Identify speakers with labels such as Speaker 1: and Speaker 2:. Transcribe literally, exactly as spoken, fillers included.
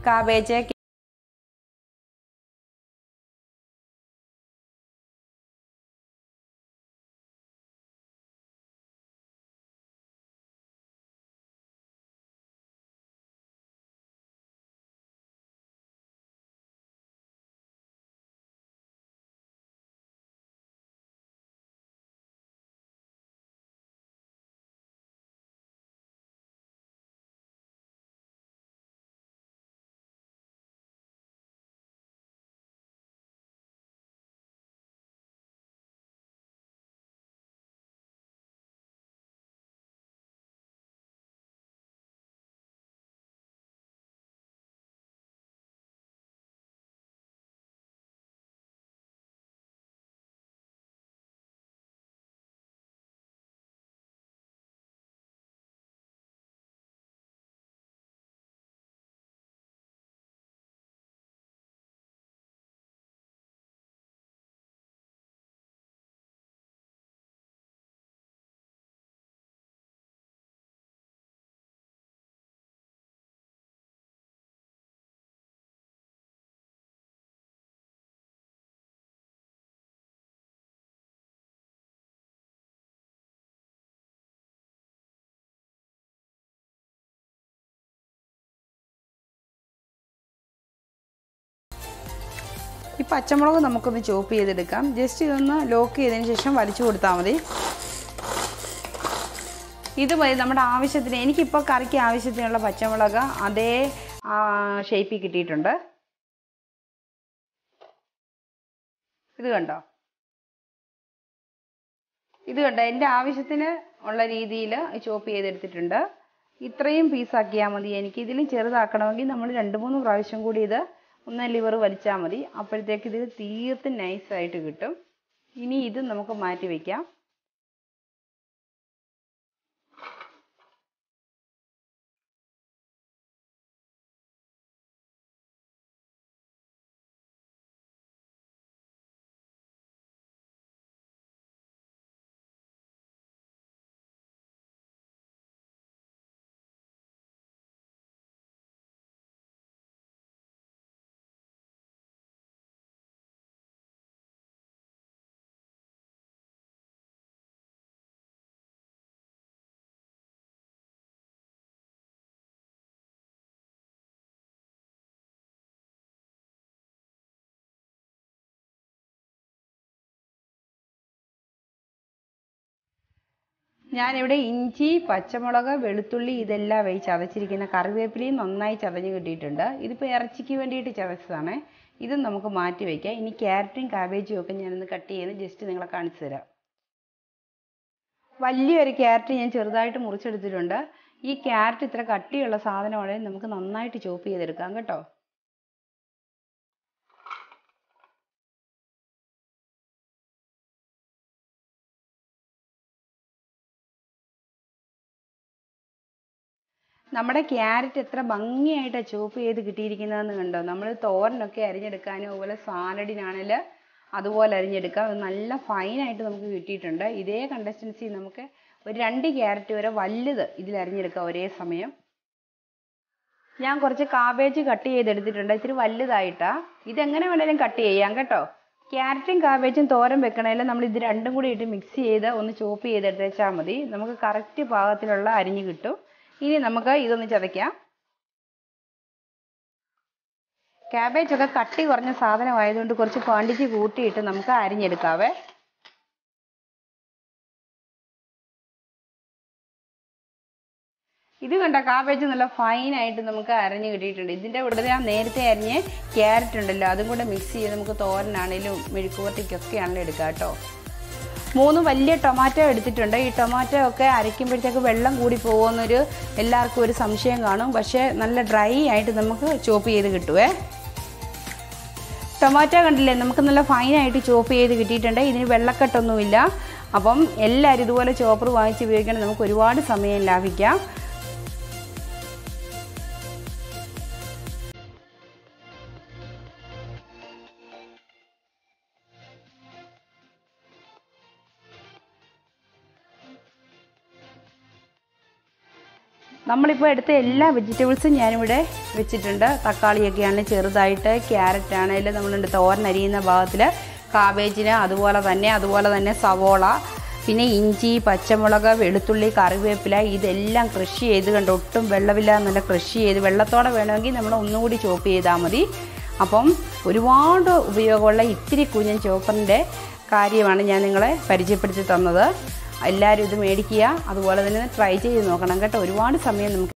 Speaker 1: Cabbage, ഈ പച്ചമുളക് നമുക്കൊന്ന് ചോപ്പ് ചെയ്തെടുക്കാം. ജസ്റ്റ് ഇതൊന്ന് ലോക്ക് ചെയ്തതിന് ശേഷം വലിച്ചു കൊടുത്താൽ മതി. ഇത് മതി നമ്മുടെ ആവശ്യത്തിന്. എനിക്കിപ്പോൾ കറിക്ക് ആവശ്യത്തിനുള്ള പച്ചമുളക് അതേ ഷേപ്പിൽ കിട്ടിയിട്ടുണ്ട്. ഇത് കണ്ടോ, ഇത് കണ്ടോ എൻ്റെ ആവശ്യത്തിന് ഉള്ള രീതിയിൽ ചോപ്പ് ചെയ്തെടുത്തിട്ടുണ്ട്. ഇത്രയും പീസാക്കിയാൽ മതി. എനിക്ക് ഇതിലും ചെറുതാക്കണമെങ്കിൽ നമ്മൾ രണ്ട് മൂന്ന് പ്രാവശ്യം കൂടി ഇത് ഒന്ന് ലിവർ വലിച്ചാൽ മതി. അപ്പോഴത്തേക്ക് ഇത് തീർത്തും നൈസായിട്ട് കിട്ടും. ഇനി ഇത് നമുക്ക് മാറ്റി വയ്ക്കാം. ഞാനിവിടെ ഇഞ്ചി, പച്ചമുളക്, വെളുത്തുള്ളി ഇതെല്ലാം വെച്ച് ചതച്ചിരിക്കുന്ന കറിവേപ്പിലയും നന്നായി ചതഞ്ഞ് കിട്ടിയിട്ടുണ്ട്. ഇതിപ്പോൾ ഇറച്ചിക്ക് വേണ്ടിയിട്ട് ചതച്ചതാണ്. ഇതും നമുക്ക് മാറ്റി വയ്ക്കാം. ഇനി ക്യാരറ്റും കാബേജും ഒക്കെ ഞാനൊന്ന് കട്ട് ചെയ്ത് ജസ്റ്റ് നിങ്ങളെ കാണിച്ചു തരാം. വലിയൊരു ക്യാരറ്റ് ഞാൻ ചെറുതായിട്ട് മുറിച്ചെടുത്തിട്ടുണ്ട്. ഈ ക്യാരറ്റ് ഇത്ര കട്ടിയുള്ള സാധനമാണെങ്കിൽ നമുക്ക് നന്നായിട്ട് ചോപ്പ് ചെയ്തെടുക്കാം കേട്ടോ. നമ്മുടെ ക്യാരറ്റ് എത്ര ഭംഗിയായിട്ടാണ് ചോപ്പ് ചെയ്ത് കിട്ടിയിരിക്കുന്നതെന്ന് കണ്ടോ. നമ്മൾ തോരനൊക്കെ അരിഞ്ഞെടുക്കാനും അതുപോലെ സാലഡിനാണെങ്കിൽ അതുപോലെ അരിഞ്ഞെടുക്കാം. നല്ല ഫൈനായിട്ട് നമുക്ക് കിട്ടിയിട്ടുണ്ട്. ഇതേ കൺസിസ്റ്റൻസി നമുക്ക് ഒരു രണ്ട് ക്യാരറ്റ് വരെ വലുത് ഇതിൽ അരിഞ്ഞെടുക്കാം ഒരേ സമയം. ഞാൻ കുറച്ച് കാബേജ് കട്ട് ചെയ്തെടുത്തിട്ടുണ്ട്. ഇത്തിരി വലുതായിട്ടാണ്. ഇതെങ്ങനെ വേണേലും കട്ട് ചെയ്യാം കേട്ടോ. ക്യാരറ്റും കാബേജും തോരൻ വെക്കണമെങ്കിൽ നമ്മൾ ഇത് രണ്ടും കൂടി ഇട്ട് മിക്സ് ചെയ്ത് ഒന്ന് ചോപ്പ് ചെയ്തെടുത്ത് വെച്ചാൽ മതി. നമുക്ക് കറക്റ്റ് പാകത്തിലുള്ള അരിഞ്ഞ് കിട്ടും. ഇനി നമുക്ക് ഇതൊന്ന് ചതയ്ക്കാം. ക്യാബേജ് ഒക്കെ കട്ടി കുറഞ്ഞ സാധനമായതുകൊണ്ട് കുറച്ച് ക്വാണ്ടിറ്റി കൂട്ടിയിട്ട് നമുക്ക് അരിഞ്ഞെടുക്കാവേ. ഇത് കണ്ട കാബേജ് നല്ല ഫൈനായിട്ട് നമുക്ക് അരിഞ്ഞ് കിട്ടിയിട്ടുണ്ട്. ഇതിൻ്റെ കൂടെ ഞാൻ നേരത്തെ അരിഞ്ഞ് ക്യാരറ്റ് ഉണ്ടല്ലോ അതും കൂടെ മിക്സ് ചെയ്ത് നമുക്ക് തോരനാണേലും മെഴുക്കുവരട്ടിക്കൊക്കെ ആണെങ്കിലും എടുക്കാം കേട്ടോ. മൂന്ന് വലിയ ടൊമാറ്റോ എടുത്തിട്ടുണ്ട്. ഈ ടൊമാറ്റോ ഒക്കെ അരയ്ക്കുമ്പോഴത്തേക്ക് വെള്ളം കൂടി പോകുമെന്നൊരു എല്ലാവർക്കും ഒരു സംശയം കാണും. പക്ഷേ നല്ല ഡ്രൈ ആയിട്ട് നമുക്ക് ചോപ്പ് ചെയ്ത് കിട്ടുവേ. ടൊമാറ്റോ കണ്ടില്ലേ, നമുക്ക് നല്ല ഫൈനായിട്ട് ചോപ്പ് ചെയ്ത് കിട്ടിയിട്ടുണ്ട്. ഇതിന് വെള്ളക്കെട്ടൊന്നുമില്ല. അപ്പം എല്ലാവരും ഇതുപോലെ ചോപ്പർ വാങ്ങിച്ച് ഉപയോഗിക്കണം. നമുക്ക് ഒരുപാട് സമയം ലാഭിക്കാം. നമ്മളിപ്പോൾ എടുത്ത എല്ലാ വെജിറ്റബിൾസും ഞാനിവിടെ വെച്ചിട്ടുണ്ട്. തക്കാളിയൊക്കെയാണ് ചെറുതായിട്ട്, ക്യാരറ്റ് ആണെങ്കിലും നമ്മളുണ്ട് തോരൻ അരിയുന്ന ഭാഗത്തിൽ, കാബേജിന് അതുപോലെ തന്നെ അതുപോലെ തന്നെ സവോള, പിന്നെ ഇഞ്ചി, പച്ചമുളക്, വെളുത്തുള്ളി, കറിവേപ്പില ഇതെല്ലാം കൃഷി ചെയ്ത് കണ്ട് ഒട്ടും വെള്ളമില്ലാതെ നല്ല കൃഷി ചെയ്ത് വെള്ളത്തോടെ വേണമെങ്കിൽ നമ്മൾ ഒന്നുകൂടി ചോപ്പ് ചെയ്താൽ മതി. അപ്പം ഒരുപാട് ഉപയോഗമുള്ള ഇത്തിരി കുഞ്ഞൻ ചോപ്പറിൻ്റെ കാര്യമാണ് ഞാൻ നിങ്ങളെ പരിചയപ്പെടുത്തി തന്നത്. എല്ലാവരും ഇത് മേടിക്കുക, അതുപോലെ തന്നെ ട്രൈ ചെയ്ത് നോക്കണം കേട്ടോ. ഒരുപാട് സമയം നമുക്ക്